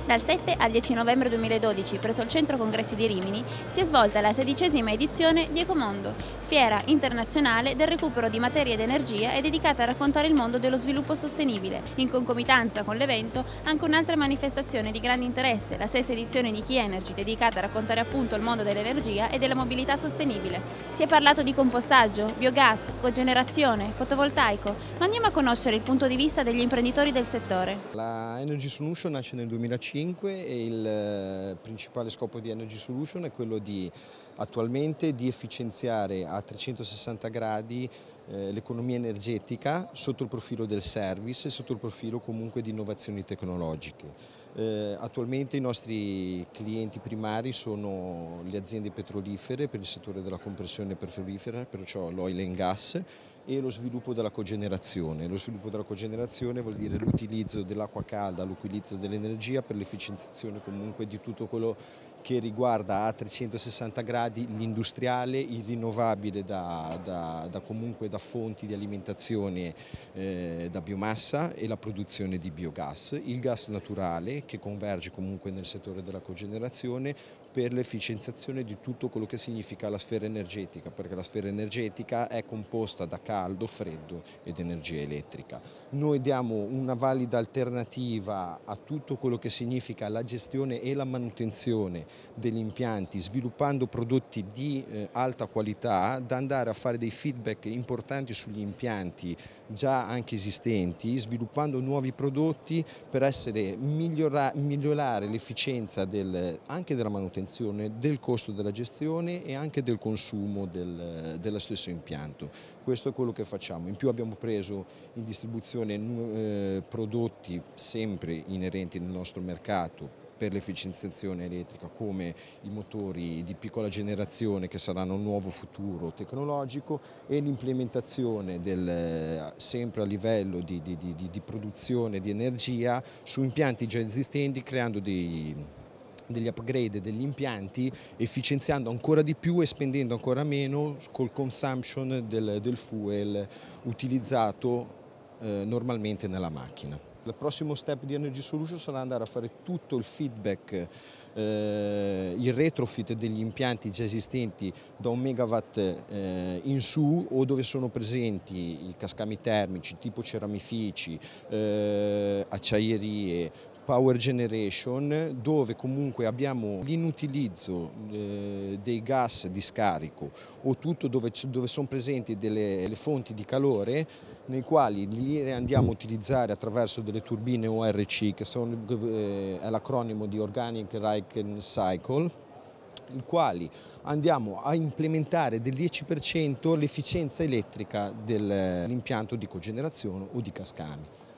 Dal 7 al 10 novembre 2012, presso il Centro Congressi di Rimini, si è svolta la 16ª edizione di Ecomondo, fiera internazionale del recupero di materie ed energia e dedicata a raccontare il mondo dello sviluppo sostenibile. In concomitanza con l'evento, anche un'altra manifestazione di grande interesse, la 6ª edizione di Key Energy, dedicata a raccontare appunto il mondo dell'energia e della mobilità sostenibile. Si è parlato di compostaggio, biogas, cogenerazione, fotovoltaico, ma andiamo a conoscere il punto di vista degli imprenditori del settore. La Energy Solution nasce nel 2005 e il principale scopo di Energy Solution è quello attualmente di efficienziare a 360 gradi l'economia energetica sotto il profilo del service e sotto il profilo comunque di innovazioni tecnologiche. Attualmente i nostri clienti primari sono le aziende petrolifere per il settore della compressione petrolifera, perciò l'oil and gas, e lo sviluppo della cogenerazione. Lo sviluppo della cogenerazione vuol dire l'utilizzo dell'acqua calda, l'utilizzo dell'energia per l'efficienzazione comunque di tutto quello che riguarda a 360 gradi l'industriale, il rinnovabile comunque da fonti di alimentazione da biomassa e la produzione di biogas, il gas naturale che converge comunque nel settore della cogenerazione per l'efficienzazione di tutto quello che significa la sfera energetica, perché la sfera energetica è composta da caldo, freddo ed energia elettrica. Noi diamo una valida alternativa a tutto quello che significa la gestione e la manutenzione degli impianti, sviluppando prodotti di alta qualità da andare a fare dei feedback importanti sugli impianti già anche esistenti, sviluppando nuovi prodotti per migliorare l'efficienza anche della manutenzione, del costo della gestione e anche del consumo dello stesso impianto. Questo è quello che facciamo. In più abbiamo preso in distribuzione prodotti sempre inerenti nel nostro mercato per l'efficienzazione elettrica, come i motori di piccola generazione che saranno un nuovo futuro tecnologico, e l'implementazione sempre a livello di produzione di energia su impianti già esistenti, creando degli upgrade degli impianti, efficienziando ancora di più e spendendo ancora meno col consumption del fuel utilizzato normalmente nella macchina. Il prossimo step di Energy Solution sarà andare a fare tutto il feedback, il retrofit degli impianti già esistenti da 1 megawatt in su, o dove sono presenti i cascami termici tipo ceramifici, acciaierie, power generation, dove comunque abbiamo l'inutilizzo dei gas di scarico o tutto dove sono presenti delle fonti di calore, nei quali li andiamo a utilizzare attraverso delle turbine ORC, che è l'acronimo di Organic Rankine Cycle, i quali andiamo a implementare del 10% l'efficienza elettrica dell'impianto di cogenerazione o di cascami.